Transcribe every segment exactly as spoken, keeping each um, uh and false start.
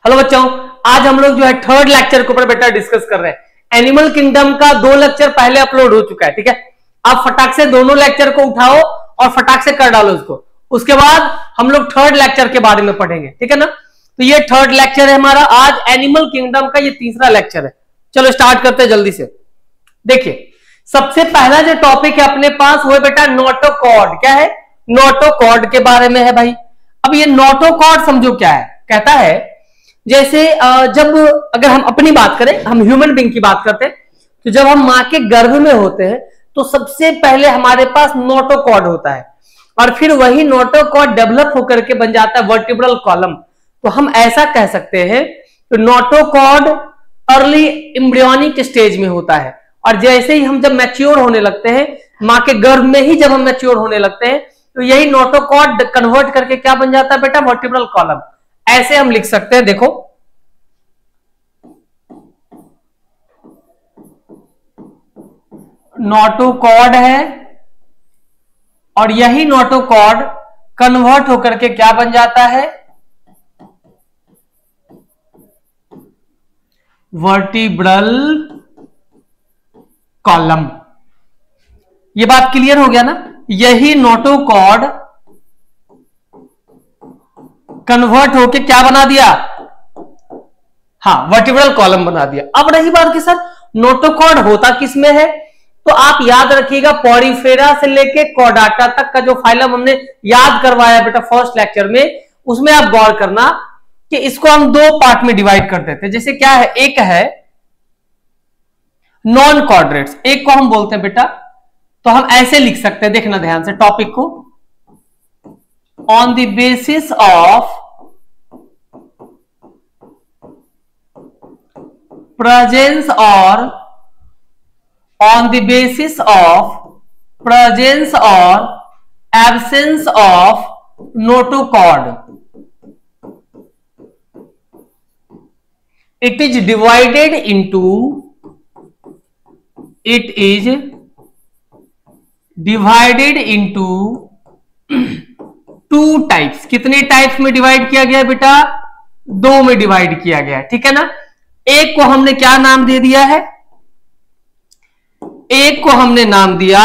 Hello बच्चों, आज हम लोग जो है थर्ड लेक्चर के ऊपर बेटा डिस्कस कर रहे हैं। एनिमल किंगडम का दो लेक्चर पहले अपलोड हो चुका है, ठीक है। आप फटाक से दोनों लेक्चर को उठाओ और फटाक से कर डालो उसको। उसके बाद हम लोग थर्ड लेक्चर के बारे में पढ़ेंगे, ठीक है ना। तो ये थर्ड लेक्चर है हमारा, आज एनिमल किंगडम का ये तीसरा लेक्चर है। चलो स्टार्ट करते हैं जल्दी से। देखिए, सबसे पहला जो टॉपिक है अपने पास वो है बेटा नोटोकॉर्ड। क्या है? नोटोकॉर्ड के बारे में है भाई। अब ये नोटोकॉर्ड समझो क्या है। कहता है जैसे जब अगर हम अपनी बात करें, हम ह्यूमन बीइंग की बात करते हैं, तो जब हम मां के गर्भ में होते हैं तो सबसे पहले हमारे पास नोटोकॉर्ड होता है और फिर वही नोटोकॉर्ड डेवलप होकर के बन जाता है वर्टिब्रल कॉलम। तो हम ऐसा कह सकते हैं कि नोटोकॉर्ड अर्ली एम्ब्रियोनिक स्टेज में होता है और जैसे ही हम जब मैच्योर होने लगते हैं, मां के गर्भ में ही जब हम मैच्योर होने लगते हैं, तो यही नोटोकॉर्ड कन्वर्ट करके क्या बन जाता है बेटा? Vertebral column. ऐसे हम लिख सकते हैं, देखो नोटोकॉर्ड है और यही नोटोकॉर्ड कन्वर्ट होकर के क्या बन जाता है? Vertebral column. ये बात क्लियर हो गया ना? यही नोटोकॉर्ड कन्वर्ट होके क्या बना दिया? हाँ, वर्टिब्रल कॉलम बना दिया। अब रही बात कि सर नोटोकॉर्ड होता किसमें है, तो आप याद रखिएगा पॉरीफेरा से लेके कॉर्डाटा तक का जो फाइलम हमने याद करवाया बेटा फर्स्ट लेक्चर में, उसमें आप गौर करना कि इसको हम दो पार्ट में डिवाइड कर देते हैं। जैसे क्या है, एक है नॉन कॉर्डेट्स, एक को हम बोलते हैं बेटा, तो हम ऐसे लिख सकते हैं, देखना ध्यान से टॉपिक को, on the basis of presence और on the basis of presence और absence of notochord it is divided into it is divided into two types। कितने टाइप्स में डिवाइड किया गया है बेटा? दो में डिवाइड किया गया है, ठीक है ना। एक को हमने क्या नाम दे दिया है? एक को हमने नाम दिया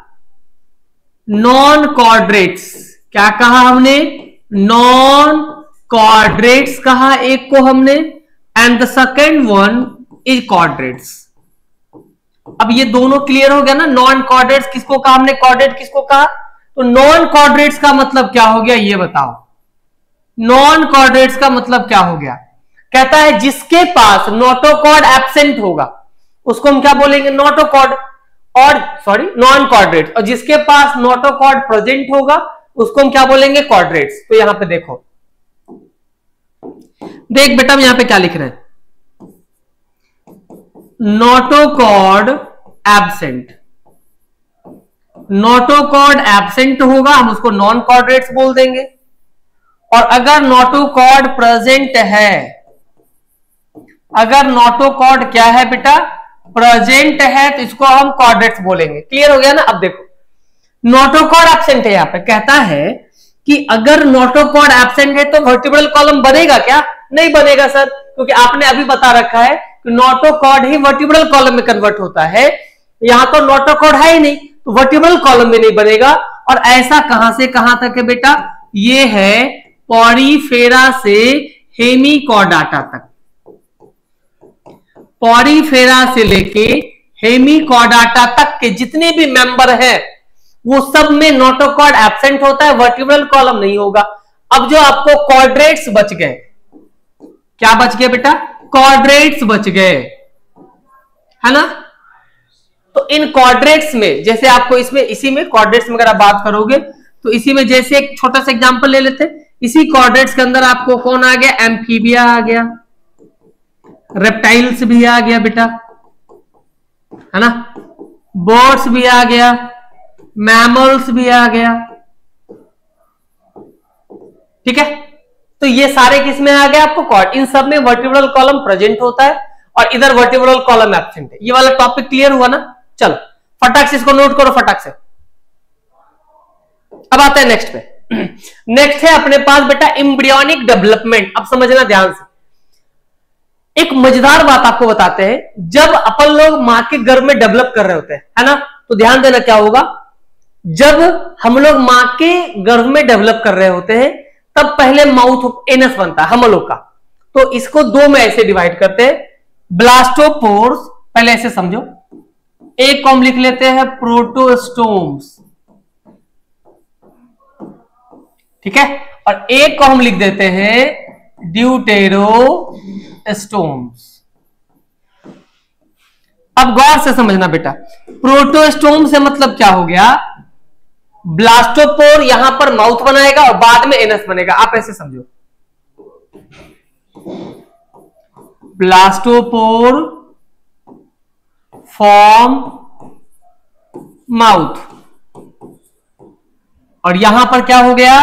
नॉन कॉर्डेट्स। क्या कहा हमने? नॉन कॉर्डेट्स कहा एक को हमने, and the second one is chordates. अब ये दोनों क्लियर हो गया ना। नॉन कॉर्डेट्स किसको कहा हमने, कॉर्डेट किसको कहा? तो नॉन कॉर्डेट्स का मतलब क्या हो गया ये बताओ। नॉन कॉर्डेट्स का मतलब क्या हो गया? कहता है जिसके पास नोटोकॉर्ड एब्सेंट होगा उसको हम क्या बोलेंगे? नोटोकॉर्ड। और सॉरी नॉन कॉर्डेट्स। और जिसके पास नोटोकॉर्ड प्रेजेंट होगा उसको हम क्या बोलेंगे? कॉर्डेट्स। तो यहां पे देखो, देख बेटा हम यहां पे क्या लिख रहे हैं, नोटोकॉर्ड एब्सेंट। नोटोकॉर्ड एब्सेंट होगा, हम उसको नॉन कॉर्डेट्स बोल देंगे। और अगर नोटोकॉर्ड प्रेजेंट है, अगर नोटोकॉर्ड क्या है बेटा? प्रेजेंट है, तो इसको हम कॉर्डेट्स बोलेंगे। क्लियर हो गया ना? अब देखो नोटोकॉर्ड एब्सेंट है, यहां पे कहता है कि अगर नोटोकॉर्ड एब्सेंट है तो वर्टिब्रल कॉलम बनेगा क्या? नहीं बनेगा सर, क्योंकि आपने अभी बता रखा है कि नोटोकॉर्ड ही वर्टिब्रल कॉलम में कन्वर्ट होता है। यहां तो नोटोकॉर्ड है ही नहीं, तो वर्टिब्रल कॉलम में नहीं बनेगा। और ऐसा कहां से कहां तक है बेटा? ये है पॉरीफेरा से हेमिकॉर्डाटा तक। पॉरीफेरा से लेके हेमिकॉर्डाटा तक के जितने भी मेंबर हैं वो सब में नोटोकॉर्ड एब्सेंट होता है, वर्टिब्रल कॉलम नहीं होगा। अब जो आपको कॉर्डेट्स बच गए, क्या बच गए बेटा? कॉर्डेट्स बच गए, है ना। तो इन कॉर्डेट्स में जैसे आपको इसमें इसी में कॉर्डेट्स में अगर आप बात करोगे तो इसी में जैसे एक छोटा सा एग्जांपल ले लेते हैं। इसी कॉर्डेट्स के अंदर आपको कौन आ गया? एम्फीबिया आ गया, रेप्टाइल्स भी आ गया बेटा, है ना, बर्ड्स भी आ गया, मैमल्स भी आ गया, ठीक है। तो ये सारे किस में आ गए आपको? कॉर्ड। इन सब में वर्टिब्रल कॉलम प्रेजेंट होता है और इधर वर्टिब्रल कॉलम एब्सेंट है। ये वाला टॉपिक क्लियर हुआ ना? चलो फटाक से इसको नोट करो, फटाक से। अब आते हैं नेक्स्ट पे। नेक्स्ट है अपने पास बेटा एम्ब्रियोनिक डेवलपमेंट। अब समझना ध्यान से, एक मजेदार बात आपको बताते हैं, जब अपन लोग मां के गर्भ में डेवलप कर रहे होते हैं, है ना, तो ध्यान देना क्या होगा, जब हम लोग मां के गर्भ में डेवलप कर रहे होते हैं तब पहले माउथ एनस बनता है हम लोग का। तो इसको दो में ऐसे डिवाइड करते हैं, ब्लास्टोपोर्स, पहले ऐसे समझो, एक को हम लिख लेते हैं प्रोटोस्टोम्स, ठीक है, और एक को हम लिख देते हैं ड्यूटेरोस्टोम्स। अब गौर से समझना बेटा, प्रोटोस्टोम से मतलब क्या हो गया, ब्लास्टोपोर यहां पर माउथ बनाएगा और बाद में एनस बनेगा, आप ऐसे समझो, ब्लास्टोपोर फॉर्म माउथ, और यहां पर क्या हो गया,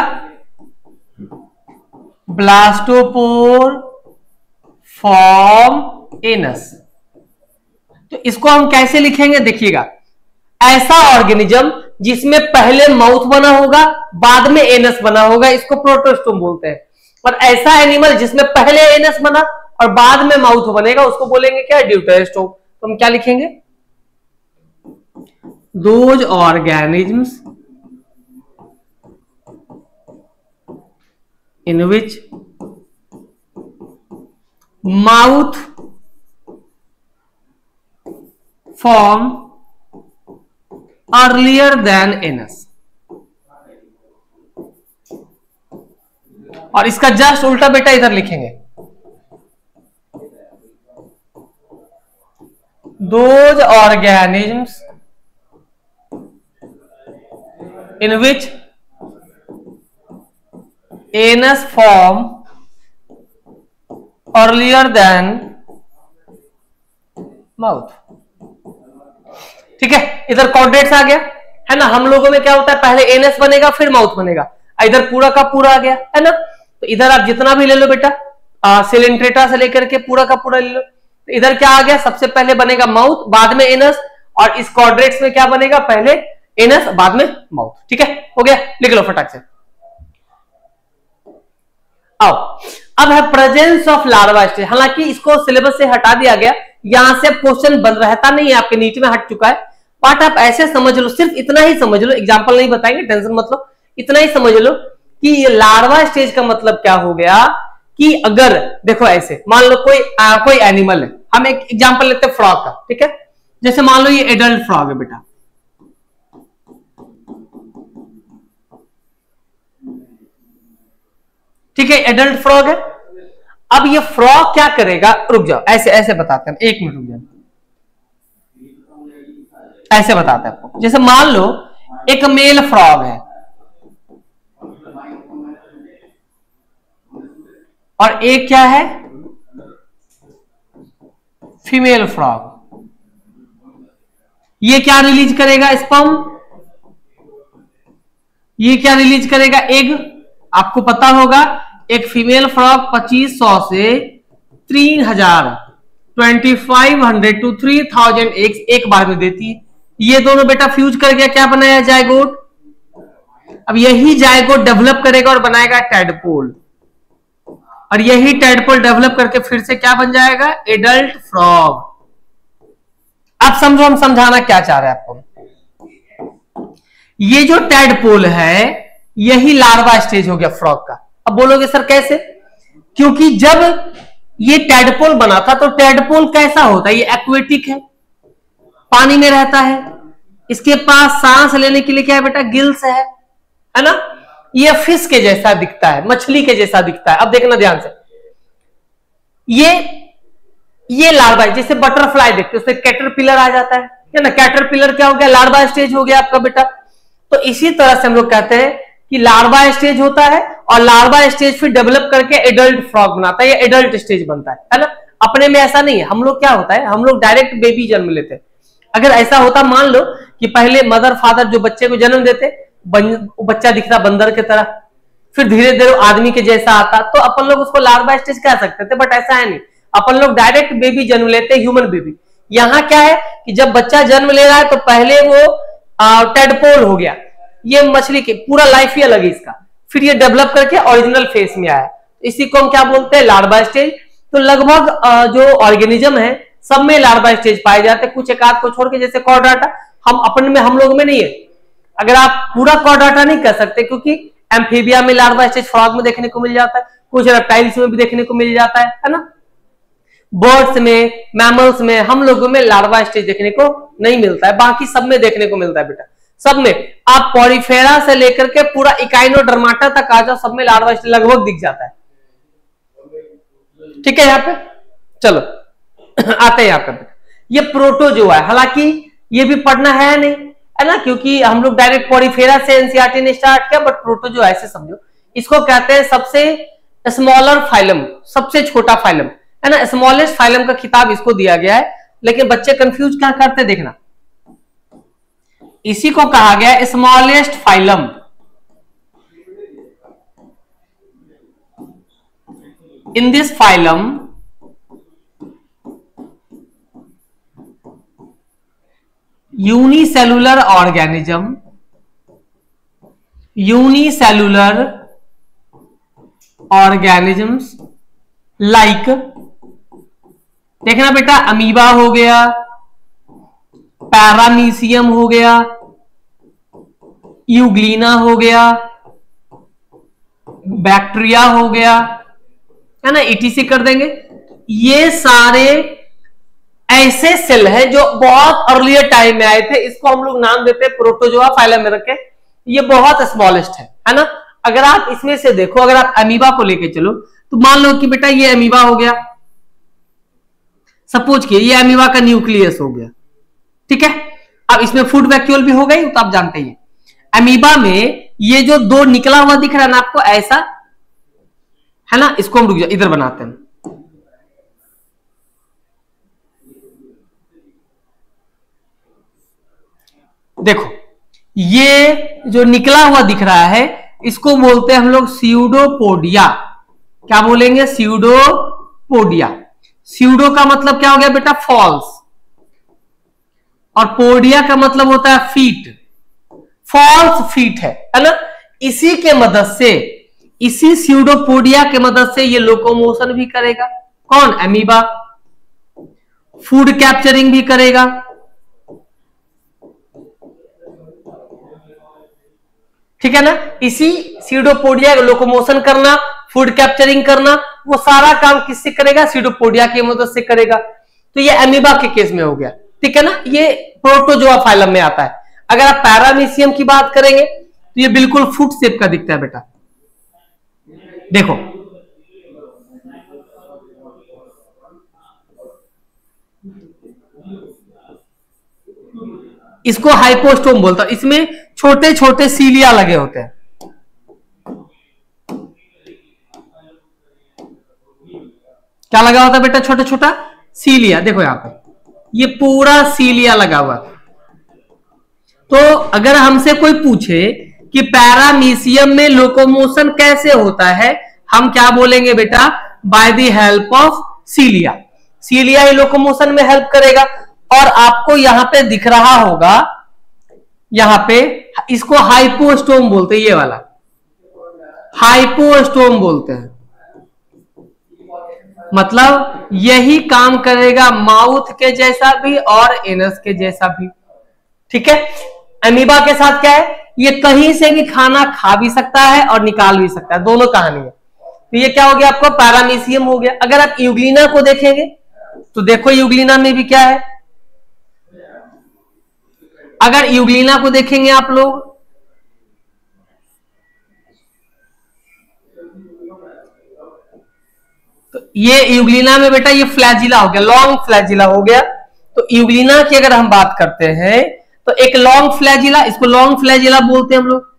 ब्लास्टोपोर फॉर्म एनस। तो इसको हम कैसे लिखेंगे देखिएगा, ऐसा ऑर्गेनिज्म जिसमें पहले माउथ बना होगा बाद में एनस बना होगा, इसको प्रोटोस्टोम बोलते हैं, और ऐसा एनिमल जिसमें पहले एनस बना और बाद में माउथ बनेगा उसको बोलेंगे क्या, ड्यूटेरोस्टोम। तो हम क्या लिखेंगे, those organisms in which mouth form earlier than anus। और इसका जस्ट उल्टा बेटा इधर लिखेंगे, those organisms in which anus form earlier than mouth। ठीक है, इधर कोऑर्डिनेट्स आ गया है ना, हम लोगों में क्या होता है, पहले एनस बनेगा फिर माउथ बनेगा, इधर पूरा का पूरा आ गया है ना। तो इधर आप जितना भी ले लो बेटा, सिलेंट्रेटा से लेकर के पूरा का पूरा ले लो, तो इधर क्या आ गया, सबसे पहले बनेगा माउथ बाद में एनस, और इस कोऑर्डिनेट्स में क्या बनेगा, पहले एनस बाद में माउथ। ठीक है, हो गया, लिख लो फटाक से। आओ, अब है प्रेजेंस ऑफ लार्वा स्टेज। हालांकि इसको सिलेबस से हटा दिया गया, यहां से क्वेश्चन बन रहता नहीं है, आपके नीट में हट चुका है, बट आप ऐसे समझ लो, सिर्फ इतना ही समझ लो, एग्जांपल नहीं बताएंगे, टेंशन मत लो, इतना ही समझ लो कि ये लार्वा स्टेज का मतलब क्या हो गया, कि अगर देखो ऐसे मान लो कोई आ, कोई एनिमल है, हम एक एग्जांपल लेते हैं फ्रॉग का, ठीक है, जैसे मान लो ये एडल्ट फ्रॉग है बेटा, ठीक है, एडल्ट फ्रॉग है। अब ये फ्रॉग क्या करेगा, रुक जाओ, ऐसे ऐसे बताते हैं, एक मिनट रुक जाओ, ऐसे बताते हैं आपको, जैसे मान लो एक मेल फ्रॉग है और एक क्या है, फीमेल फ्रॉग। ये क्या रिलीज करेगा, स्पर्म, ये क्या रिलीज करेगा, एग। आपको पता होगा एक फीमेल फ्रॉग पच्चीस सौ से तीन हजार twenty five hundred to three thousand eggs एक बार में देती है। ये दोनों बेटा फ्यूज कर गया, क्या बनाया, जायगोट। अब यही जायगोट डेवलप करेगा और बनाएगा टैडपोल, और यही टैडपोल डेवलप करके फिर से क्या बन जाएगा, एडल्ट फ्रॉग। अब समझो हम समझाना क्या चाह रहे हैं आपको। ये जो टैडपोल है यही लार्वा स्टेज हो गया फ्रॉग का। अब बोलोगे सर कैसे, क्योंकि जब ये टैडपोल बना था तो टैडपोल कैसा होता है, ये एक्वेटिक है, पानी में रहता है, इसके पास सांस लेने के लिए क्या है बेटा, गिल्स है, है ना। ये फिश के जैसा दिखता है, मछली के जैसा दिखता है। अब देखना ध्यान से, ये ये लार्वा, जैसे बटरफ्लाई देखते हो उसमें कैटरपिलर आ जाता है ना, कैटरपिलर क्या हो गया, लार्वा स्टेज हो गया आपका बेटा। तो इसी तरह से हम लोग कहते हैं कि लार्वा स्टेज होता है, और लार्वा स्टेज फिर डेवलप करके एडल्ट फ्रॉग बनाता है, या एडल्ट स्टेज बनता है, है ना। अपने में ऐसा नहीं है, हम लोग क्या होता है, हम लोग डायरेक्ट बेबी जन्म लेते हैं। अगर ऐसा होता, मान लो कि पहले मदर फादर जो बच्चे को जन्म देते, बच्चा दिखता बंदर की तरह, फिर धीरे धीरे आदमी के जैसा आता, तो अपन लोग उसको लार्वा स्टेज कह सकते थे, बट ऐसा है नहीं, अपन लोग डायरेक्ट बेबी जन्म लेते, ह्यूमन बेबी। यहाँ क्या है कि जब बच्चा जन्म ले रहा है तो पहले वो टैडपोल हो गया, ये मछली की पूरा लाइफ ही अलग है इसका, फिर ये डेवलप करके ओरिजिनल फेस में आया, इसी को हम क्या बोलते हैं, लार्वा स्टेज। तो लगभग जो ऑर्गेनिज्म है सब में लार्वा स्टेज पाए जाते हैं, कुछ एक आध को छोड़ के, जैसे कॉर्डाटा हम अपन में हम लोग में नहीं है। अगर आप पूरा कॉर्डाटा नहीं कह सकते क्योंकि एम्फीबिया में लार्वा स्टेज फ्रॉग में देखने को मिल जाता है, कुछ रेप्टाइल्स में भी देखने को मिल जाता है है ना। बर्ड्स में, मैमल्स में, हम लोगों में लार्वा स्टेज देखने को नहीं मिलता है, बाकी सब में देखने को मिलता है बेटा, सब में। आप पॉरीफेरा से लेकर के पूरा इकाइनोडर्माटा तक आ जाओ, सब में लार्वा स्टेज लगभग दिख जाता है। ठीक है, यहाँ पे चलो आते हैं यहाँ पे ये प्रोटोजोआ है, हालांकि ये भी पढ़ना है नहीं है ना, क्योंकि हम लोग डायरेक्ट पॉरीफेरा से एनसीईआरटी ने स्टार्ट किया, बट प्रोटोजोआ ऐसे समझो, इसको कहते हैं सबसे स्मॉलर फाइलम, सबसे छोटा फाइलम है ना। स्मॉलेस्ट फाइलम का खिताब इसको दिया गया है, लेकिन बच्चे कंफ्यूज क्या करते देखना, इसी को कहा गया है smallest phylum. In this phylum unicellular organism, unicellular organisms like, देखना बेटा, अमीबा हो गया, पैरामीशियम हो गया, यूग्लिना हो गया, बैक्टीरिया हो गया, है ना, ईटीसी कर देंगे। ये सारे ऐसे सेल हैं जो बहुत अर्लियर टाइम में आए थे, इसको हम लोग नाम देते हैं प्रोटोजोआ फाइलम में रखे। ये बहुत स्मॉलेस्ट है है ना। अगर आप इसमें से देखो, अगर आप अमीबा को लेके चलो तो मान लो कि बेटा ये अमीबा हो गया, सपोज किए ये अमीबा का न्यूक्लियस हो गया, ठीक है। अब इसमें फूड वैक्यूल भी हो गई, तो आप जानते ही अमीबा में ये जो दो निकला हुआ दिख रहा है ना आपको, ऐसा है ना, इसको हम रुक जाओ इधर बनाते हैं। देखो ये जो निकला हुआ दिख रहा है इसको बोलते हैं हम लोग स्यूडोपोडिया। क्या बोलेंगे? स्यूडोपोडिया। स्यूडो का मतलब क्या हो गया बेटा? फॉल्स, और पोडिया का मतलब होता है फीट, फॉल्स फीट है है ना। इसी के मदद से, इसी स्यूडोपोडिया के मदद से ये लोकोमोशन भी करेगा। कौन? अमीबा। फूड कैप्चरिंग भी करेगा, ठीक है ना। इसी स्यूडोपोडिया लोकोमोशन करना, फूड कैप्चरिंग करना, वो सारा काम किससे करेगा? स्यूडोपोडिया की मदद से करेगा। तो ये अमीबा के केस में हो गया, ठीक है ना। ये प्रोटोजोआ फाइलम में आता है। अगर आप पैरामीशियम की बात करेंगे तो ये बिल्कुल फुट शेप का दिखता है बेटा। देखो इसको हाइपोस्टोम बोलता है। इसमें छोटे छोटे सीलिया लगे होते हैं। क्या लगा होता है बेटा? छोटा छोटा सीलिया। देखो यहां पे ये पूरा सीलिया लगा हुआ। तो अगर हमसे कोई पूछे कि पैरामीशियम में लोकोमोशन कैसे होता है, हम क्या बोलेंगे बेटा? By the help of cilia. Cilia ही लोकोमोशन में हेल्प करेगा। और आपको यहां पे दिख रहा होगा, यहां पे इसको हाइपोस्टोम बोलते हैं। ये वाला हाइपोस्टोम बोलते हैं, मतलब यही काम करेगा माउथ के जैसा भी और एनस के जैसा भी, ठीक है। अमीबा के साथ क्या है? ये कहीं से भी खाना खा भी सकता है और निकाल भी सकता है, दोनों कहानी है। तो ये क्या हो गया आपको? पैरामीशियम हो गया। अगर आप यूग्लिना को देखेंगे तो देखो यूग्लिना में भी क्या है। अगर यूग्लिना को देखेंगे आप लोग, तो ये यूग्लिना में बेटा ये फ्लैजिला हो गया, लॉन्ग फ्लैजिला हो गया। तो यूग्लिना की अगर हम बात करते हैं तो एक लॉन्ग फ्लैजिला, इसको लॉन्ग फ्लैजिला बोलते हैं हम लोग।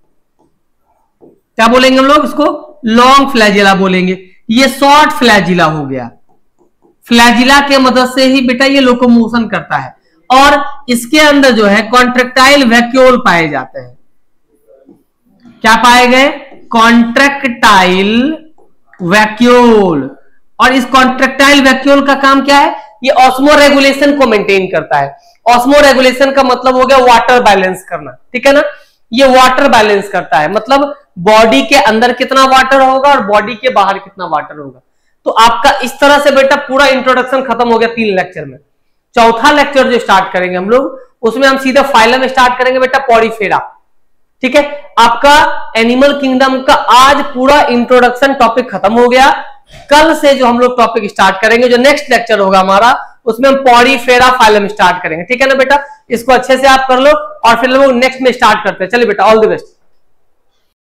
क्या बोलेंगे हम लोग? इसको लॉन्ग फ्लैजिला बोलेंगे। ये शॉर्ट फ्लैजिला हो गया। फ्लैजिला के मदद से ही बेटा ये लोकोमोशन करता है। और इसके अंदर जो है कॉन्ट्रेक्टाइल वैक्यूल पाए जाते हैं। क्या पाए गए? Contractile vacuole. और इस कॉन्ट्रेक्टाइल वैक्यूल का काम क्या है? ये ऑस्मो रेगुलेशन को मेंटेन करता है। ऑस्मो रेगुलेशन का मतलब हो गया वाटर बैलेंस करना, ठीक है ना। ये वाटर बैलेंस करता है, मतलब बॉडी के अंदर कितना वाटर होगा और बॉडी के बाहर कितना वाटर होगा। तो आपका इस तरह से बेटा पूरा इंट्रोडक्शन खत्म हो गया तीन लेक्चर में। चौथा लेक्चर जो स्टार्ट करेंगे हम लोग, उसमें हम सीधे फाइलम स्टार्ट करेंगे बेटा, पॉरीफेरा। ठीक है, आपका एनिमल किंगडम का आज पूरा इंट्रोडक्शन टॉपिक खत्म हो गया। कल से जो हम लोग टॉपिक स्टार्ट करेंगे, जो नेक्स्ट लेक्चर होगा हमारा, उसमें हम पॉरीफेरा फाइलम स्टार्ट करेंगे। ठीक है ना बेटा, इसको अच्छे से आप कर लो और फिर लोग नेक्स्ट में स्टार्ट करते हैं। चलिए बेटा, ऑल द बेस्ट।